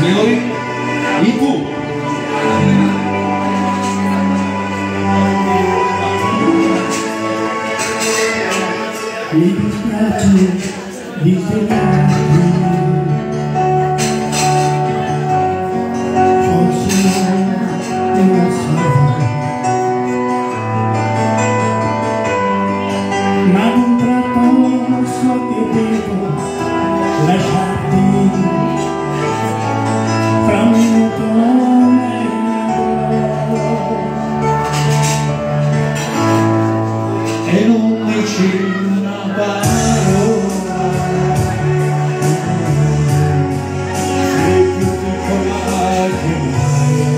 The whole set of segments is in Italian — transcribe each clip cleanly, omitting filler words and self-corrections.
Signori, i Pooh. Mi dispiace di svegliarmi, forse non lo so, ma un tratto so che devo lasciarti fra un minuto e non mi ci una parola, sei più piccola che mai.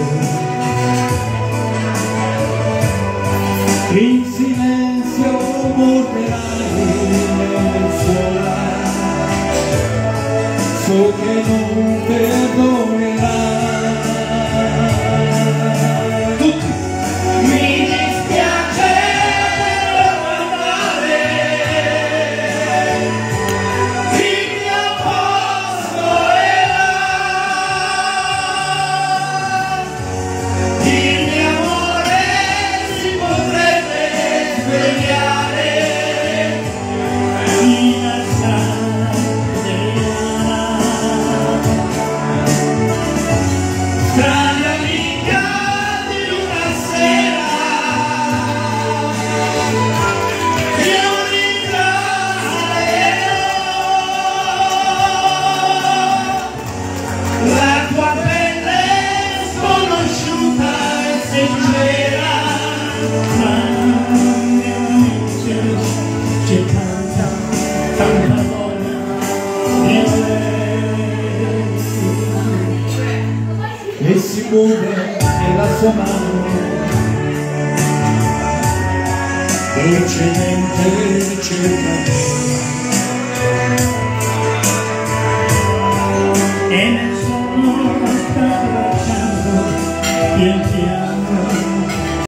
In silenzio morderai nel sole, so che non perdonerai. Tutti! Mi dispiace c'è tanta voglia e si muove nella sua mano dolcemente cerca e